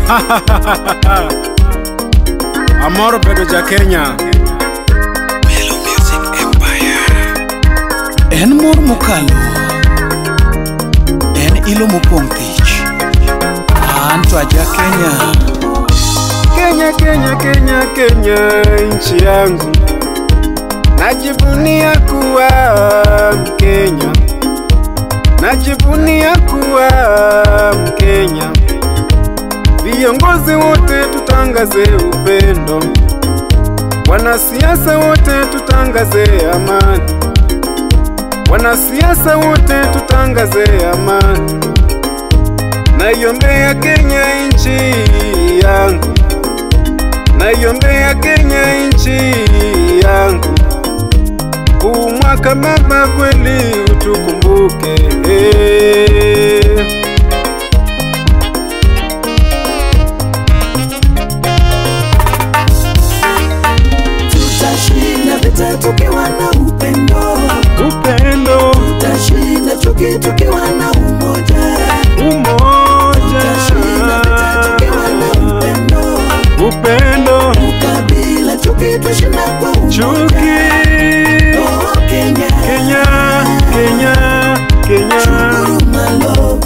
Amor pedo ja Kenya. En mor mokalo, en ilo mopong' thich. Anto aja Kenya. Kenya, Kenya, Kenya, Kenya, nchi yangu. Najivunia kuwa Mkenya. Najivunia kuwa Mkenya. Viongozi wote tutangaze upendo. Wanasiasa wote tutangaze amani. Wanasiasa wote tutangaze amani. Naiombea Kenya nchi yangu. Naiombea Kenya nchi yangu. Huu mwaka Baba kweli utukumbuke. Tutashinda vita tukiwa na upendo. Upendo. Tutashinda chuki tukiwa na umoja. Umoja. Tutashinda vita tukiwa na upendo. Upendo. Ukabila chuki tushinda kwa umoja. Chuki. Oh Kenya, Kenya, Kenya, Kenya. shukuru malo.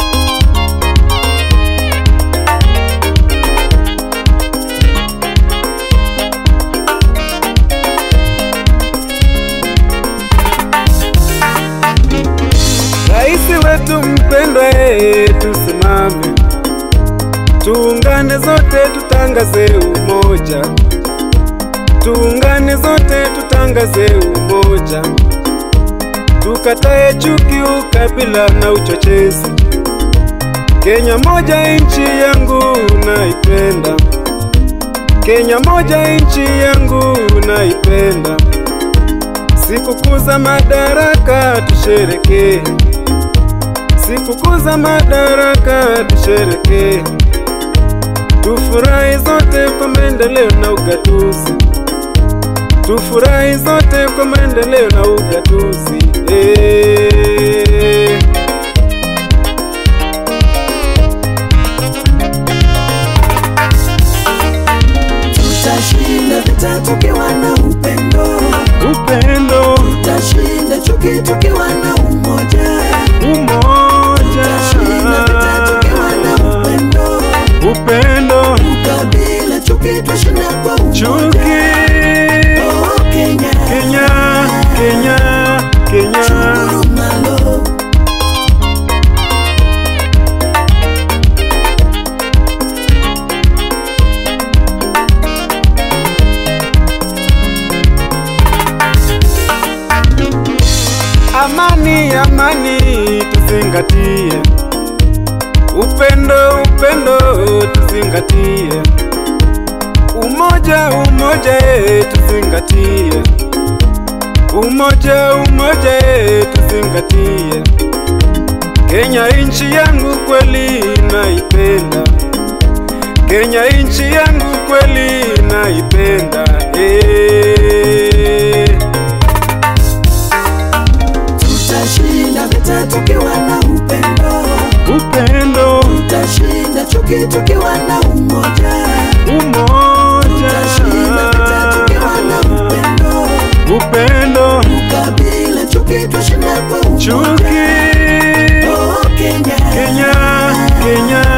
Raisi wetu mpendwa, tusimame, tuungane zote tutangaze umoja. Tuungane zote tutangaze umoja. Tukatae chuki, ukabila na uchochezi. Kenya moja nchi yangu naipenda. Kenya moja nchi yangu naipenda. Sikukuu za madaraka tusherekee. Sikukuu za madaraka tusherekee. Tufurahi zote kwa maendeleo na ugatuzi. Tufurahi zote kwa maendeleo na ugatuzi. Tutashinda vita tukiwa na upendo. Upendo. Tutashinda chuki tukiwa na umoja. Umoja. Tutashinda vita tukiwa na upendo. Upendo. Ukabila chuki tushinda kwa umoja. Chuki. Oh Kenya, Kenya, Kenya, Kenya. shukuru malo. Amani, amani tuzingatie. Upendo, upendo tuzingatie. Umoja, umoja tuzingatie. Umoja, umoja tuzingatie. Kenya nchi yangu kweli naipenda. Kenya nchi yangu kweli naipenda. Tutashinda vita tukiwa na upendo. Upendo. Tutashinda chuki tukiwa na umoja. Umoja. Tutashinda vita tukiwa na upendo. Upendo. Ukabila chuki tushinda kwa umoja. Chuki. Oh Kenya, Kenya, Kenya,